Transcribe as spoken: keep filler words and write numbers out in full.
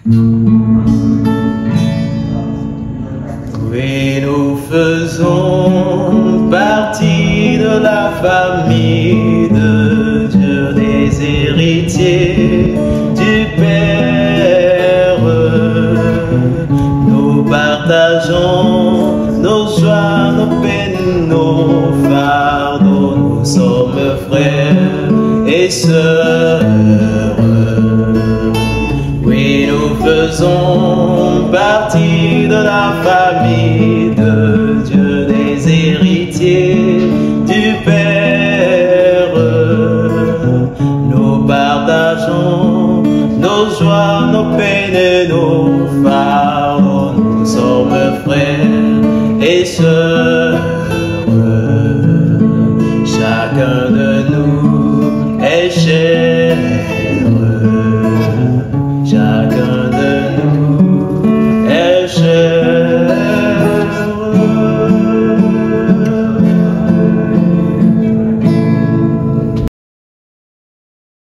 Oui, nous faisons partie de la famille de Dieu, des héritiers du Père. Nous partageons nos joies, nos peines, nos fardeaux. Nous sommes frères et sœurs. Oui, nous faisons partie de la famille de Dieu, des héritiers du Père. Nous partageons nos joies, nos peines et nos fardeaux. Nous sommes frères et sœurs.